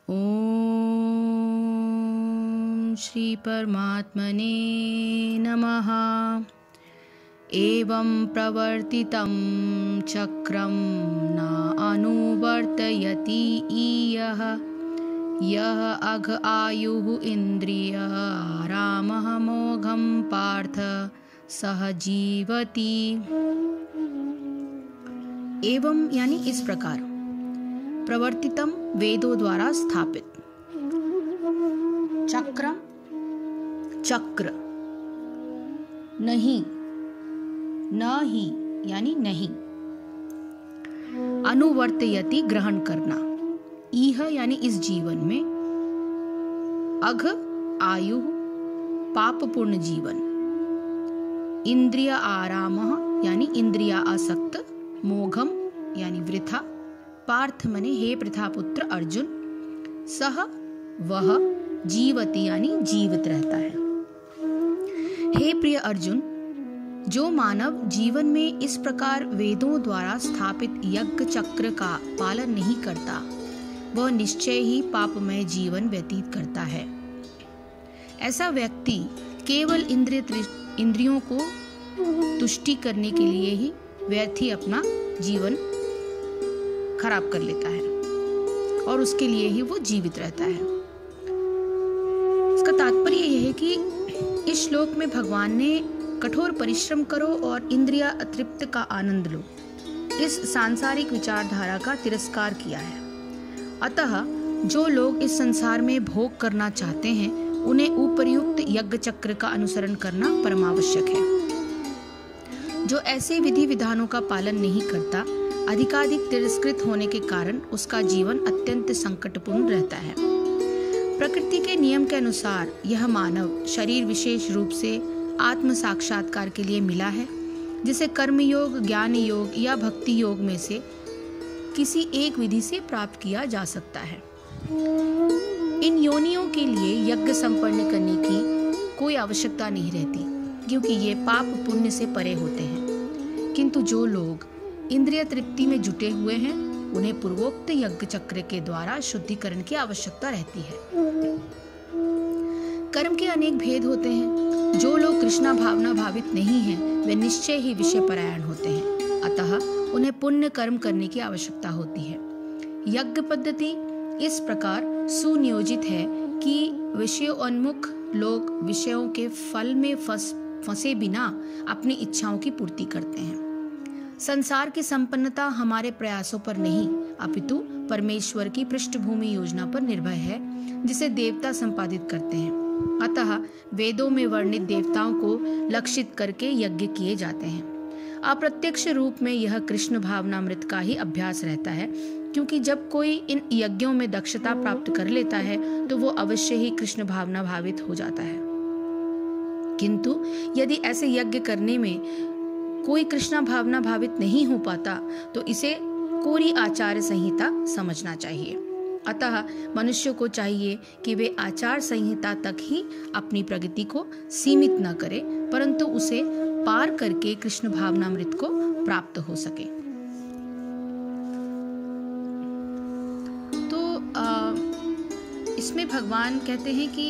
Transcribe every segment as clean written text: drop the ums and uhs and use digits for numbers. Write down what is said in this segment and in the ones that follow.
ओम श्री परमात्मने नमः। एवं प्रवर्तितं चक्रं न अनुवर्तयति इयः यः अघ आयुः इन्द्रियारामः मोघं पार्थ सह जीवति। एवं यानी इस प्रकार, प्रवर्तितम वेदों द्वारा स्थापित, चक्रम चक्र, नहीं न ही यानी नहीं, अनुवर्तयति ग्रहण करना, इह यानी इस जीवन में, अघ आयु पापपूर्ण जीवन, इंद्रिय आराम यानी इंद्रिया आसक्त, मोघम यानी वृथा, पार्थ मने हे प्रथापुत्र अर्जुन, सह वह जीवति यानी जीवित रहता है। हे प्रिय अर्जुन, जो मानव जीवन में इस प्रकार वेदों द्वारा स्थापित यज्ञ चक्र का पालन नहीं करता, वह निश्चय ही पापमय जीवन व्यतीत करता है। ऐसा व्यक्ति केवल इंद्रियों को तुष्टि करने के लिए ही व्यर्थ ही अपना जीवन खराब कर लेता है और उसके लिए ही वो जीवित रहता है। इसका तात्पर्य यह है कि इस श्लोक में भगवान ने कठोर परिश्रम करो और इंद्रिया अतृप्त का आनंद लो, इस सांसारिक विचारधारा का तिरस्कार किया है। अतः जो लोग इस संसार में भोग करना चाहते हैं, उन्हें उपर्युक्त यज्ञ चक्र का अनुसरण करना परमावश्यक है। जो ऐसे विधि विधानों का पालन नहीं करता, अधिकाधिक तिरस्कृत होने के कारण उसका जीवन अत्यंत संकटपूर्ण रहता है। प्रकृति के नियम के अनुसार यह मानव शरीर विशेष रूप से आत्म साक्षात्कार के लिए मिला है, जिसे कर्म योग, ज्ञान योग या भक्ति योग में से किसी एक विधि से प्राप्त किया जा सकता है। इन योनियों के लिए यज्ञ संपन्न करने की कोई आवश्यकता नहीं रहती, क्योंकि ये पाप पुण्य से परे होते हैं। किंतु जो लोग इंद्रिय तृप्ति में जुटे हुए हैं, उन्हें पूर्वोक्त यज्ञ चक्र के द्वारा शुद्धिकरण की आवश्यकता रहती है। कर्म के अनेक भेद होते हैं। जो लोग कृष्णा भावना भावित नहीं हैं, वे निश्चय ही विषय परायण होते हैं। अतः उन्हें पुण्य कर्म करने की आवश्यकता होती है। यज्ञ पद्धति इस प्रकार सुनियोजित है कि विषयोन्मुख लोग विषयों के फल में फंसे बिना अपनी इच्छाओं की पूर्ति करते हैं। संसार की संपन्नता हमारे प्रयासों पर नहीं, अपितु परमेश्वर की पृष्ठभूमि योजना पर निर्भर है, जिसे देवता संपादित करते हैं। अतः वेदों में वर्णित देवताओं को लक्षित करके यज्ञ किए जाते हैं। अप्रत्यक्ष रूप में यह कृष्ण भावनामृत का ही अभ्यास रहता है, क्योंकि जब कोई इन यज्ञों में दक्षता प्राप्त कर लेता है, तो वो अवश्य ही कृष्ण भावना भावित हो जाता है। किंतु यदि ऐसे यज्ञ करने में कोई कृष्णा भावना भावित नहीं हो पाता, तो इसे कोरी आचार संहिता समझना चाहिए। अतः मनुष्य को चाहिए कि वे आचार संहिता तक ही अपनी प्रगति को सीमित न करे, परंतु उसे पार करके कृष्ण भावनामृत को प्राप्त हो सके। तो इसमें भगवान कहते हैं कि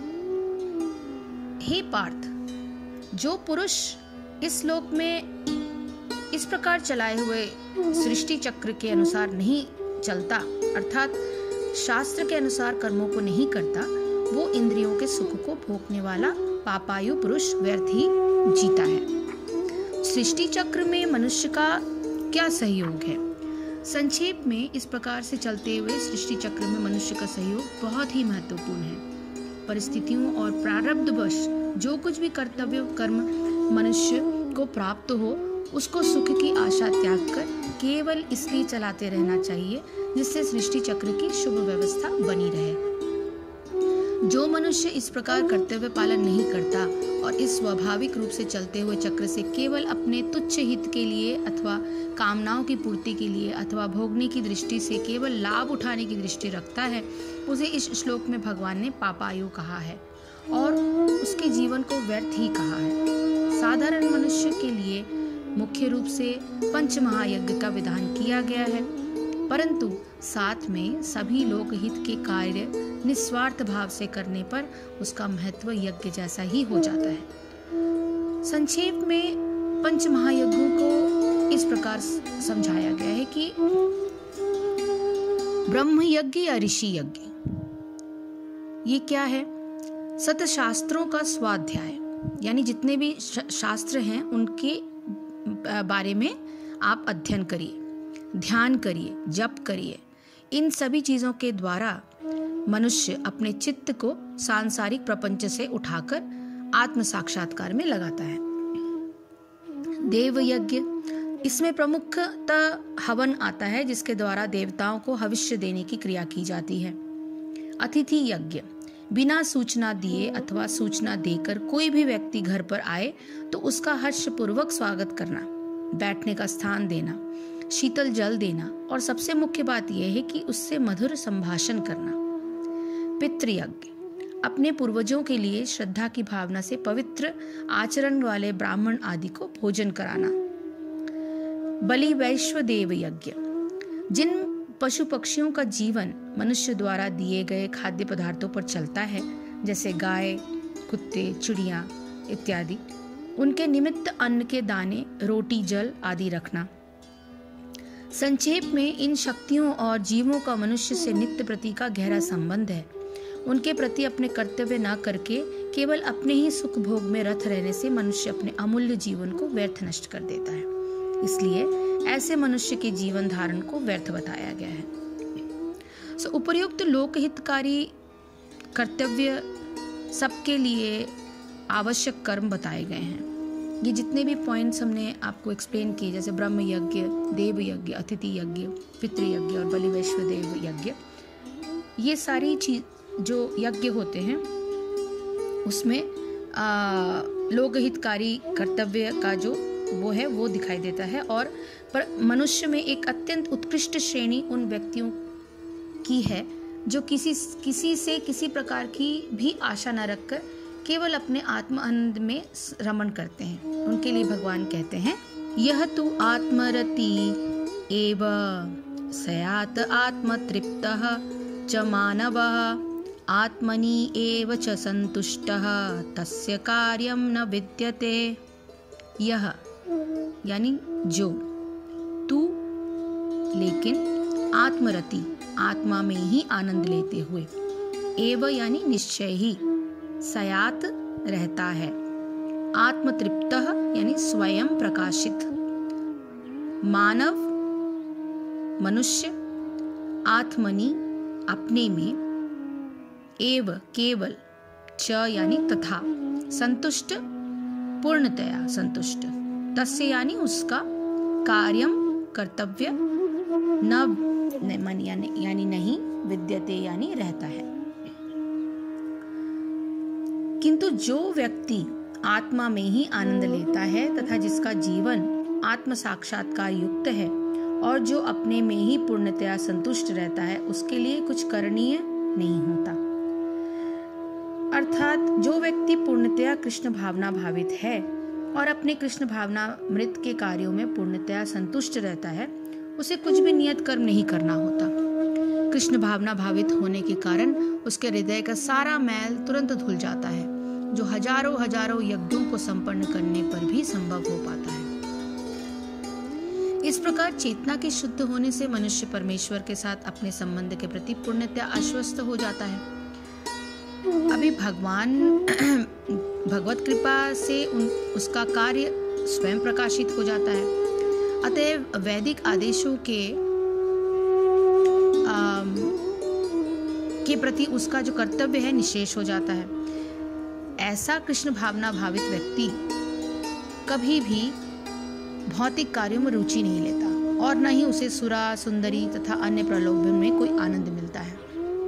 हे पार्थ, जो पुरुष इस लोक में इस प्रकार चलाए हुए सृष्टि चक्र के अनुसार नहीं चलता, अर्थात शास्त्र के अनुसार कर्मों को नहीं करता, वो इंद्रियों के सुख को भोगने वाला पापायु पुरुष व्यर्थ ही जीता है। सृष्टि चक्र में मनुष्य का क्या सहयोग है? संक्षेप में इस प्रकार से चलते हुए सृष्टि चक्र में मनुष्य का सहयोग बहुत ही महत्वपूर्ण है। परिस्थितियों और प्रारब्धवश जो कुछ भी कर्तव्य कर्म मनुष्य को प्राप्त हो, उसको सुख की आशा त्याग कर केवल इसलिए चलाते रहना चाहिए, जिससे सृष्टि चक्र की शुभ व्यवस्था बनी रहे। जो मनुष्य इस प्रकार कर्तव्य पालन नहीं करता और इस स्वाभाविक रूप से चलते हुए चक्र से केवल अपने तुच्छ हित के लिए अथवा कामनाओं की पूर्ति के लिए अथवा भोगने की दृष्टि से केवल लाभ उठाने की दृष्टि रखता है, उसे इस श्लोक में भगवान ने पापायु कहा है और उसके जीवन को व्यर्थ ही कहा है। साधारण मनुष्य के लिए मुख्य रूप से पंच महायज्ञ का विधान किया गया है। परंतु साथ में सभी लोकहित के कार्य निस्वार्थ भाव से करने पर उसका महत्व यज्ञ जैसा ही हो जाता है। संक्षेप में पंच महायज्ञों को इस प्रकार समझाया गया है कि ब्रह्म यज्ञ या ऋषि यज्ञ, ये क्या है? सतशास्त्रों का स्वाध्याय, यानी जितने भी शास्त्र हैं उनके बारे में आप अध्ययन करिए, ध्यान करिए, जप करिए। इन सभी चीजों के द्वारा मनुष्य अपने चित्त को सांसारिक प्रपंच से उठाकर आत्म साक्षात्कार में लगाता है। देव यज्ञ, इसमें प्रमुखतः हवन आता है, जिसके द्वारा देवताओं को हविष्य देने की क्रिया की जाती है। अतिथि यज्ञ, बिना सूचना दिए अथवा सूचना देकर कोई भी व्यक्ति घर पर आए तो उसका हर्षपूर्वक स्वागत करना, बैठने का स्थान देना, शीतल जल देना और सबसे मुख्य बात यह है कि उससे मधुर संभाषण करना। पितृयज्ञ, अपने पूर्वजों के लिए श्रद्धा की भावना से पवित्र आचरण वाले ब्राह्मण आदि को भोजन कराना। बलि वैश्वदेव यज्ञ, जिन पशु पक्षियों का जीवन मनुष्य द्वारा दिए गए खाद्य पदार्थों पर चलता है, जैसे गाय, कुत्ते, चिड़िया इत्यादि, उनके निमित्त अन्न के दाने, रोटी, जल आदि रखना। संक्षेप में इन शक्तियों और जीवों का मनुष्य से नित्य प्रति का गहरा संबंध है। उनके प्रति अपने कर्तव्य न करके केवल अपने ही सुख भोग में रत रहने से मनुष्य अपने अमूल्य जीवन को व्यर्थ नष्ट कर देता है। इसलिए ऐसे मनुष्य के जीवन धारण को व्यर्थ बताया गया है। उपर्युक्त लोकहितकारी कर्तव्य सबके लिए आवश्यक कर्म बताए गए हैं। ये जितने भी पॉइंट्स हमने आपको एक्सप्लेन किए, जैसे ब्रह्म यज्ञ, देव यज्ञ, अतिथि यज्ञ, पितृयज्ञ और बलि वैश्वदेव यज्ञ, ये सारी चीज जो यज्ञ होते हैं उसमें लोकहितकारी कर्तव्य का जो वो है वो दिखाई देता है। और पर मनुष्य में एक अत्यंत उत्कृष्ट श्रेणी उन व्यक्तियों की है जो किसी से किसी प्रकार की भी आशा न रखकर केवल अपने आत्म आनंद में रमण करते हैं। उनके लिए भगवान कहते हैं, यह तु आत्मरति एव सयात आत्मतृप्तः च मानवः आत्मनि एव च संतुष्टः तस्य कार्यं न विद्यते। यह यानी जो, तू लेकिन, आत्मरति आत्मा में ही आनंद लेते हुए, एव यानी निश्चय ही, सयात रहता है, आत्मतृप्तः यानी स्वयं प्रकाशित, मानव मनुष्य, आत्मनि अपने में, एव केवल, च यानी तथा, संतुष्ट पूर्णतया संतुष्ट, तस्य यानी उसका, कार्यम कर्तव्य, न यानी नहीं, विद्यते यानी रहता है। किंतु जो व्यक्ति आत्मा में ही आनंद लेता है तथा जिसका जीवन आत्म साक्षात्कार युक्त है और जो अपने में ही पूर्णतया संतुष्ट रहता है, उसके लिए कुछ करणीय नहीं होता। अर्थात जो व्यक्ति पूर्णतया कृष्ण भावना भावित है और अपने कृष्ण भावना मृत के कार्यों में पूर्णतया संतुष्ट रहता है, उसे कुछ भी नियत कर्म नहीं करना होता। कृष्ण भावना भावित होने के कारण उसके हृदय का सारा मैल तुरंत धुल जाता है, जो हजारों हजारों यज्ञों को संपन्न करने पर भी संभव हो पाता है। इस प्रकार चेतना के शुद्ध होने से मनुष्य परमेश्वर के साथ अपने संबंध के प्रति पूर्णतया आश्वस्त हो जाता है। अभी भगवान भगवत कृपा से उसका कार्य स्वयं प्रकाशित हो जाता है। अतएव वैदिक आदेशों के प्रति उसका जो कर्तव्य है निशेष हो जाता है। ऐसा कृष्ण भावना भावित व्यक्ति कभी भी भौतिक कार्यों में रुचि नहीं लेता और न ही उसे सुरा, सुंदरी तथा अन्य प्रलोभन में कोई आनंद मिलता है।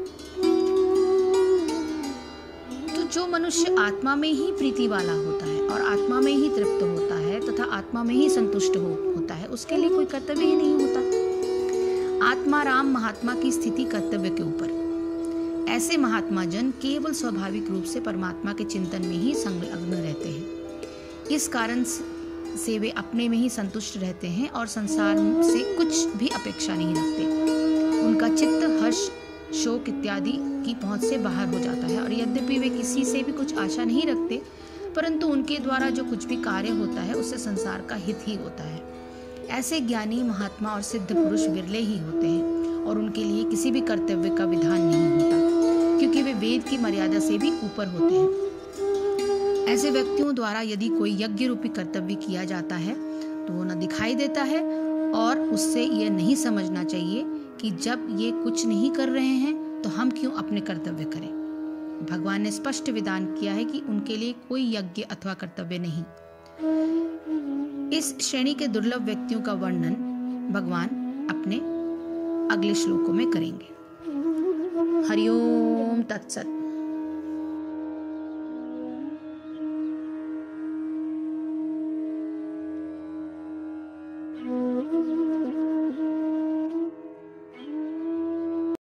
तो जो मनुष्य आत्मा में ही प्रीति वाला होता है और आत्मा में ही तृप्त होता है तथा आत्मा में ही संतुष्ट होता है, उसके लिए कोई कर्तव्य ही नहीं होता। आत्मा राम महात्मा की स्थिति कर्तव्य के ऊपर। ऐसे महात्मा जन केवल स्वाभाविक रूप से परमात्मा के चिंतन में ही संलग्न रहते हैं। इस कारण से वे अपने में ही संतुष्ट रहते हैं और संसार से कुछ भी अपेक्षा नहीं रखते। उनका चित्त हर्ष, शोक इत्यादि की पहुंच से बाहर हो जाता है और यद्यपि वे किसी से भी कुछ आशा नहीं रखते, परंतु उनके द्वारा जो कुछ भी कार्य होता है उससे संसार का हित ही होता है। ऐसे ज्ञानी, महात्मा और सिद्ध पुरुष विरले ही होते हैं और उनके लिए किसी भी कर्तव्य का विधान नहीं होता, क्योंकि वे वेद की मर्यादा से भी ऊपर होते हैं। ऐसे व्यक्तियों द्वारा यदि कोई यज्ञ रूपी कर्तव्य किया जाता है तो वो न दिखाई देता है और उससे यह नहीं समझना चाहिए कि जब ये कुछ नहीं कर रहे हैं तो हम क्यों अपने कर्तव्य करें। भगवान ने स्पष्ट विधान किया है कि उनके लिए कोई यज्ञ अथवा कर्तव्य नहीं। इस श्रेणी के दुर्लभ व्यक्तियों का वर्णन भगवान अपने अगले श्लोकों में करेंगे। हरिओम तत्सत।